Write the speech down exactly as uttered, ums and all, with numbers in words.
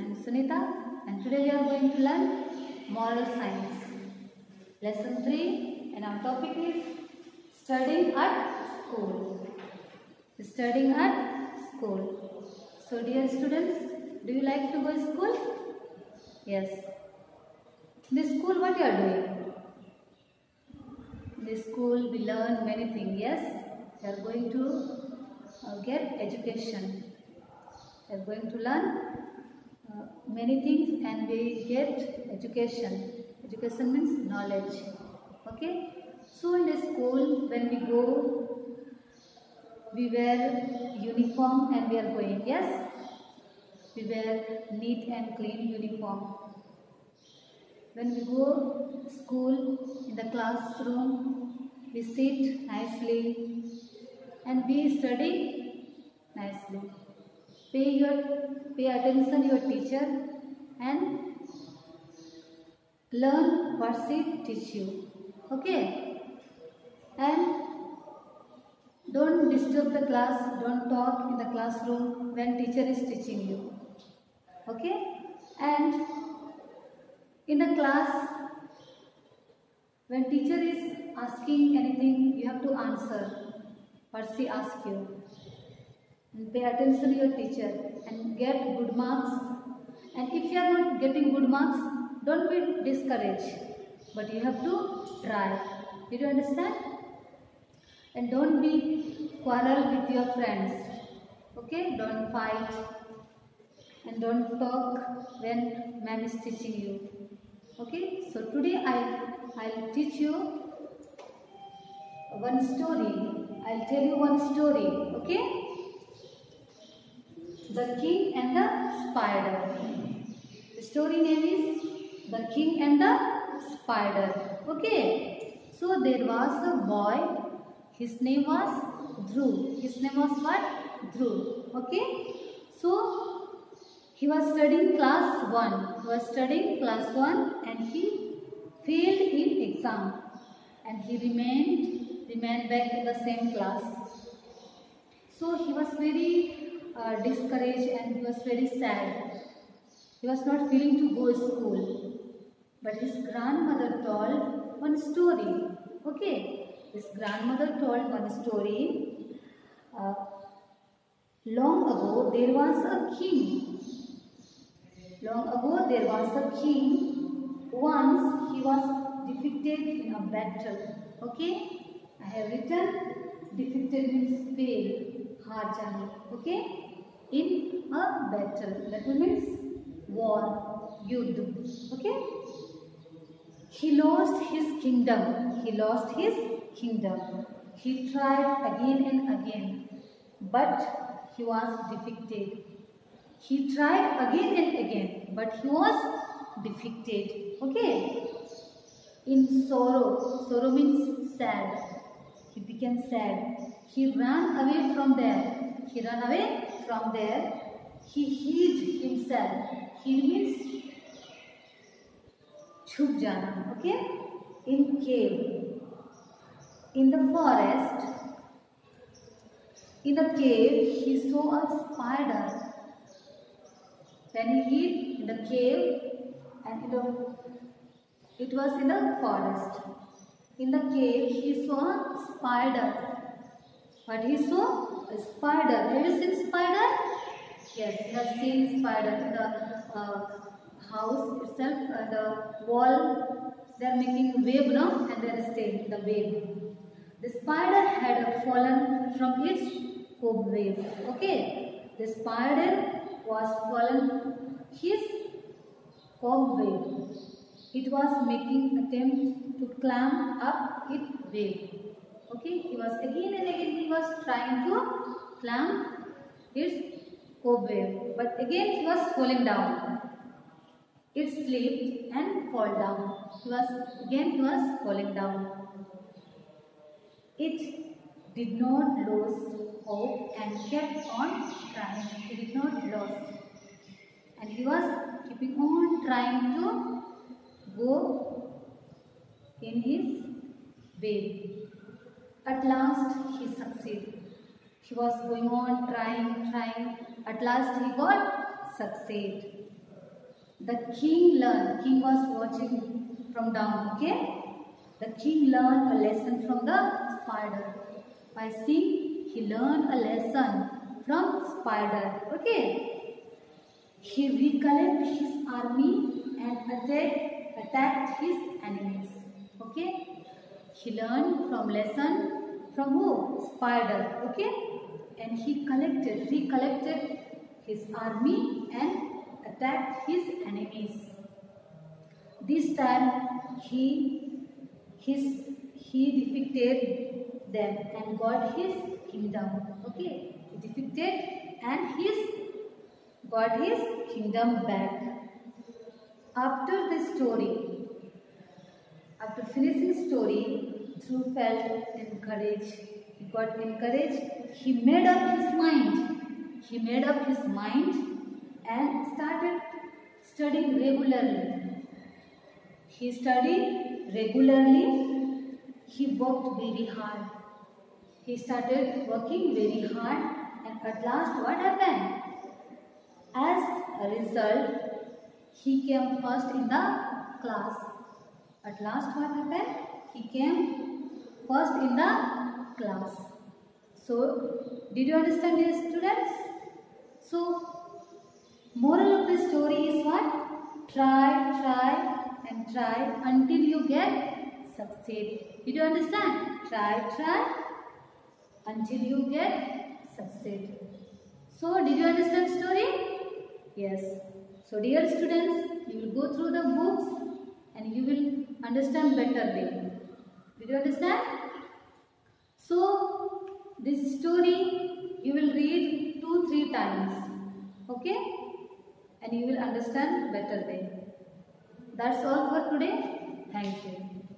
am Sunita, and today we are going to learn moral science. Lesson three, and our topic is studying at school. Studying at school. So dear students, do you like to go to school? Yes. In the school, what you are doing? In the school we learn many things. Yes, we are going to uh, get education. We are going to learn uh, many things and we get education. Education means knowledge. Okay. So in the school, when we go, we wear uniform and we are going. Yes. We wear neat and clean uniform. When we go to school, in the classroom, we sit nicely and we study nicely. Pay your pay attention to your teacher and learn what she teach you. Okay? And don't disturb the class, don't talk in the classroom when teacher is teaching you. Okay? And in the class, when teacher is asking anything, you have to answer what she asks you. And pay attention to your teacher and get good marks. And if you are not getting good marks, don't be discouraged. But you have to try. Did you understand? And don't be quarrel with your friends. Okay? Don't fight. And don't talk when ma'am is teaching you. Okay, so today I I'll teach you one story. I'll tell you one story. Okay, The King and the Spider. The story name is The King and the Spider. Okay, so there was a boy. His name was Dhruv. His name was what? Dhruv. Okay, so he was studying class one. He was studying class one and he failed in exam. And he remained, remained back in the same class. So he was very uh, discouraged and he was very sad. He was not feeling to go to school. But his grandmother told one story. Okay, his grandmother told one story. Uh, long ago there was a king. Long ago there was a king. Once he was defeated in a battle. Okay? I have written defeated means fail. Haar jana. Okay? In a battle. Battle means war. Yuddh. Okay? He lost his kingdom. He lost his kingdom. He tried again and again. But he was defeated. He tried again and again, but he was defeated. Okay? In sorrow, sorrow means sad. He became sad. He ran away from there. He ran away from there. He hid himself. Hid means chhup jana. Okay? In cave. In the forest. In a cave, he saw a spider. When he hid in the cave and in the, it was in the forest. In the cave he saw a spider. What he saw? A spider. Have you seen spider? Yes, you have seen spider in the uh, house itself, uh, the wall. They are making web now and they are staying in the web. The spider had fallen from its cobweb. Okay, the spider was fallen his cobweb. It was making attempt to climb up its web. Okay, he was again and again he was trying to climb its cobweb, but again he was falling down. It slipped and fall down. He was again he was falling down. It did not lose hope and kept on trying. He did not lose. And he was keeping on trying to go in his way. At last he succeeded. He was going on trying, trying. At last he got succeed. The king learned. King was watching from down. Okay. The king learned a lesson from the spider. By seeing, he learned a lesson from spider. Okay. He recollected his army and attacked, attacked his enemies. Okay. He learned from lesson from who? Spider. Okay. And he collected, recollected his army and attacked his enemies. This time he his he defeated them and got his kingdom. Okay, he defeated and his got his kingdom back. After the story, after finishing story, Dhruv felt encouraged. He got encouraged. He made up his mind. He made up his mind and started studying regularly. He studied regularly. He worked very hard. He started working very hard, and at last what happened? As a result, he came first in the class. At last what happened? He came first in the class. So, did you understand, dear students? So, moral of the story is what? Try, try and try until you get succeed. Did you understand? Try, try until you get succeed. So, did you understand story? Yes. So, dear students, you will go through the books and you will understand better way. Did you understand? So, this story you will read two, three times. Okay? And you will understand better way. That's all for today. Thank you.